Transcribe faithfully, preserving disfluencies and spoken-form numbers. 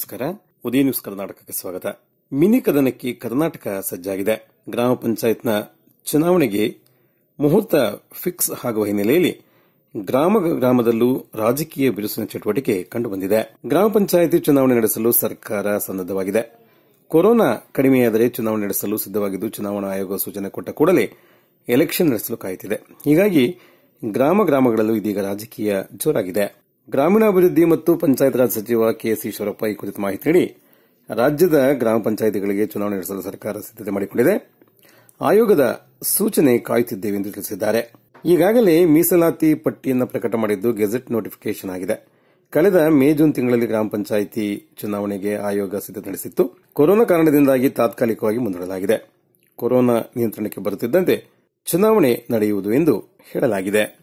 ನಮಸ್ಕಾರ. ಉದಯ ನ್ಯೂಸ್ ಕರ್ನಾಟಕಕ್ಕೆ ಸ್ವಾಗತ. ಮಿನಿ ಕದನಕ್ಕೆ ಕರ್ನಾಟಕ ಸಜ್ಜಾಗಿದೆ. ಗ್ರಾಮ ಪಂಚಾಯತ್ನ ಚುನಾವಣೆಗೆ ಮುಹೂರ್ತ ಫಿಕ್ಸ್ ಆಗುವ ಹಿನ್ನೆಲೆಯಲ್ಲಿ ಗ್ರಾಮ ಗ್ರಾಮದಲ್ಲೂ ರಾಜಕೀಯ ಬಿರುಸಿನ ಚಟುವಟಿಕೆ ಕಂಡುಬಂದಿದೆ. ಗ್ರಾಮ ಪಂಚಾಯಿತಿ ಚುನಾವಣೆ ನಡೆಸಲು ಸರ್ಕಾರ ಸನ್ನದ್ದವಾಗಿದೆ. ಕೊರೋನಾ ಕಡಿಮೆಯಾದರೆ ಚುನಾವಣೆ ನಡೆಸಲು ಸಿದ್ದವಾಗಿದ್ದು, ಚುನಾವಣಾ ಆಯೋಗ ಸೂಚನೆ ಕೊಟ್ಟ ಕೂಡಲೇ ಎಲೆಕ್ಷನ್ ನಡೆಸಲು ಕಾಯುತ್ತಿದೆ. ಹೀಗಾಗಿ ಗ್ರಾಮ ಗ್ರಾಮಗಳಲ್ಲೂ ಇದೀಗ ರಾಜಕೀಯ ಜೋರಾಗಿದೆ. ಗ್ರಾಮೀಣಾಭಿವೃದ್ಧಿ ಮತ್ತು ಪಂಚಾಯತ್ ರಾಜ್ ಸಚಿವ ಕೆಎಸ್ ಈಶ್ವರಪ್ಪ ಈ ಕುರಿತು ಮಾಹಿತಿ ನೀಡಿ, ರಾಜ್ಯದ ಗ್ರಾಮ ಪಂಚಾಯಿತಿಗಳಿಗೆ ಚುನಾವಣೆ ನಡೆಸಲು ಸರ್ಕಾರ ಸಿದ್ದತೆ ಮಾಡಿಕೊಂಡಿದೆ. ಆಯೋಗದ ಸೂಚನೆ ಕಾಯುತ್ತಿದ್ದೇವೆ ಎಂದು ತಿಳಿಸಿದ್ದಾರೆ. ಈಗಾಗಲೇ ಮೀಸಲಾತಿ ಪಟ್ಟಿಯನ್ನು ಪ್ರಕಟ ಮಾಡಿದ್ದು ಗೆಜೆಟ್ ನೋಟಿಫಿಕೇಶನ್ ಆಗಿದೆ. ಕಳೆದ ಮೇ ಜೂನ್ ತಿಂಗಳಲ್ಲಿ ಗ್ರಾಮ ಪಂಚಾಯಿತಿ ಚುನಾವಣೆಗೆ ಆಯೋಗ ಸಿದ್ದತೆ ನಡೆಸಿತ್ತು. ಕೊರೋನಾ ಕಾರಣದಿಂದಾಗಿ ತಾತ್ಕಾಲಿಕವಾಗಿ ಮುಂದೂಡಲಾಗಿದೆ. ಕೊರೋನಾ ನಿಯಂತ್ರಣಕ್ಕೆ ಬರುತ್ತಿದ್ದಂತೆ ಚುನಾವಣೆ ನಡೆಯುವುದು ಎಂದು ಹೇಳಲಾಗಿದೆ.